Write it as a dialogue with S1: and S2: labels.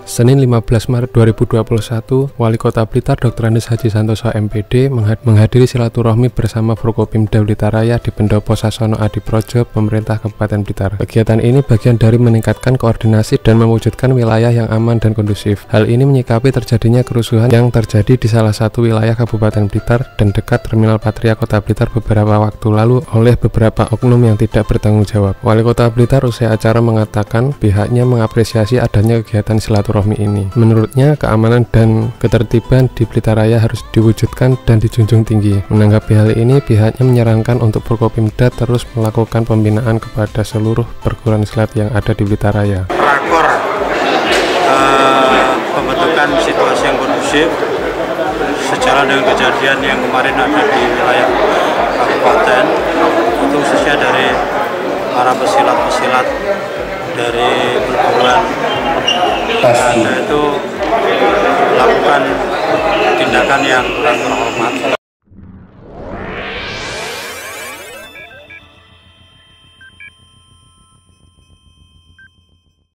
S1: Senin 15 Maret 2021, Wali Kota Blitar Dr. Andes Haji Santoso MPD menghadiri silaturahmi bersama Forkopimda Blitar Raya di Pendopo Sasono Adiprojo, Pemerintah Kabupaten Blitar. Kegiatan ini bagian dari meningkatkan koordinasi dan mewujudkan wilayah yang aman dan kondusif. Hal ini menyikapi terjadinya kerusuhan yang terjadi di salah satu wilayah Kabupaten Blitar dan dekat Terminal Patria Kota Blitar beberapa waktu lalu oleh beberapa oknum yang tidak bertanggung jawab. Wali Kota Blitar usai acara mengatakan pihaknya mengapresiasi adanya kegiatan silaturahmi ini. Menurutnya, keamanan dan ketertiban di Blitar Raya harus diwujudkan dan dijunjung tinggi. Menanggapi hal ini, pihaknya menyarankan untuk Forkopimda terus melakukan pembinaan kepada seluruh perguruan silat yang ada di Blitar Raya.
S2: Rakor pembentukan situasi yang kondusif sejalan dengan kejadian yang kemarin ada di wilayah kabupaten, itu khususnya dari para pesilat-pesilat dari perguruan